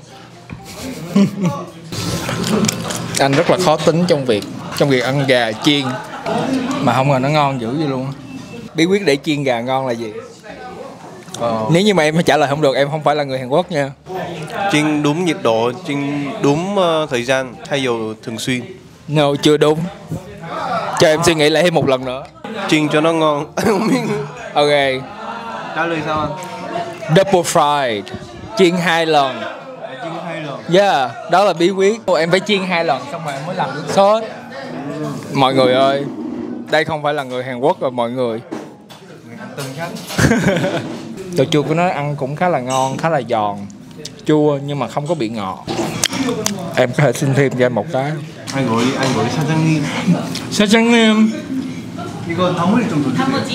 Anh rất là khó tính trong việc trong việc ăn gà chiên, mà không ngờ nó ngon dữ vậy luôn. Bí quyết để chiên gà ngon là gì? Ờ. Nếu như mà em trả lời không được, em không phải là người Hàn Quốc nha. Chiên đúng nhiệt độ, chiên đúng uh, thời gian, thay dầu thường xuyên. No, chưa đúng. Cho em suy nghĩ lại thêm một lần nữa. Chiên cho nó ngon. Ok. Trả lời sao anh? Double fried, chiên hai lần. Chiên hai lần. Yeah, đó là bí quyết. Em phải chiên hai lần xong rồi em mới làm nước sốt. Mọi người ơi, đây không phải là người Hàn Quốc rồi mọi người. Từng khách. Đồ chua của nó ăn cũng khá là ngon, khá là giòn, chua nhưng mà không có bị ngọt. Em có thể xin thêm cho em một cái. Anh gọi anh gọi 사장님. 사장님. 이거 단무지 좀 넣어주세요. 단무지?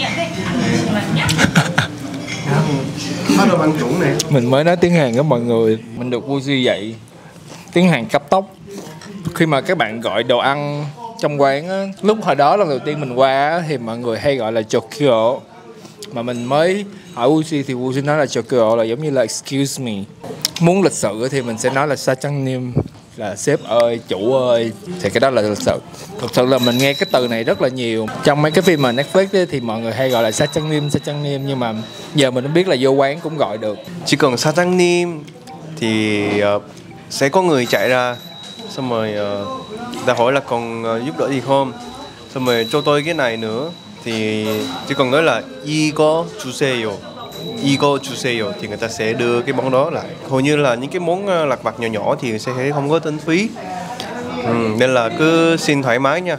Bắt đầu ăn chuẩn nè. Mình mới nói tiếng Hàn đó mọi người. Mình được Gucci dạy tiếng Hàn cấp tốc. Khi mà các bạn gọi đồ ăn trong quán á, lúc hồi đó lần đầu tiên mình qua á, thì mọi người hay gọi là chokyo. Mà mình mới hỏi Gucci thì Gucci nói là chokyo là giống như là excuse me. Muốn lịch sự thì mình sẽ nói là 사장님. là sếp ơi, chủ ơi, thì cái đó là thực sự thực sự là mình nghe cái từ này rất là nhiều trong mấy cái phim mà Netflix ấy, thì mọi người hay gọi là 사장님 사장님, nhưng mà giờ mình không biết là vô quán cũng gọi được. Chỉ cần 사장님 thì uh, sẽ có người chạy ra, xong rồi uh, ta hỏi là còn uh, giúp đỡ gì không, xong rồi cho tôi cái này nữa, thì chỉ cần nói là 이거 주세요, 이거 주세요 thì người ta sẽ đưa cái món đó lại. Hầu như là những cái món uh, lặt vặt nhỏ nhỏ thì sẽ không có tính phí, ừ, nên là cứ xin thoải mái nha.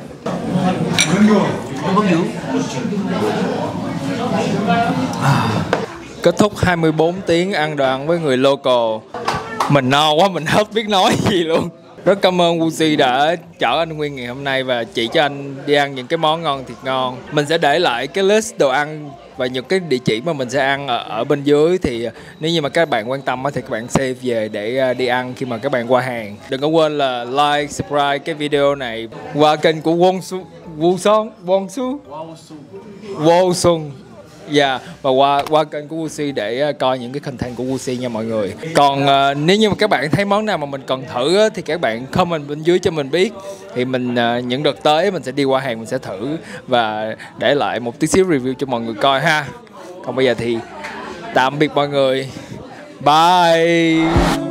Kết thúc hai mươi bốn tiếng ăn đồ ăn với người local. Mình no quá, mình hết biết nói gì luôn. Rất cảm ơn Wuxi đã chở anh Nguyên ngày hôm nay và chỉ cho anh đi ăn những cái món ngon thiệt ngon. Mình sẽ để lại cái list đồ ăn và những cái địa chỉ mà mình sẽ ăn ở, ở bên dưới. Thì nếu như mà các bạn quan tâm thì các bạn save về để đi ăn khi mà các bạn qua hàng. Đừng có quên là like, subscribe cái video này qua kênh của Won Su, Won Son, Won Su, Won Sun. Dạ, yeah, và qua qua kênh của Wuxi để uh, coi những cái content của Wuxi nha mọi người. Còn uh, nếu như mà các bạn thấy món nào mà mình cần thử á, thì các bạn comment bên dưới cho mình biết. Thì mình uh, những đợt tới mình sẽ đi qua hàng, mình sẽ thử và để lại một tí xíu review cho mọi người coi ha. Còn bây giờ thì tạm biệt mọi người. Bye.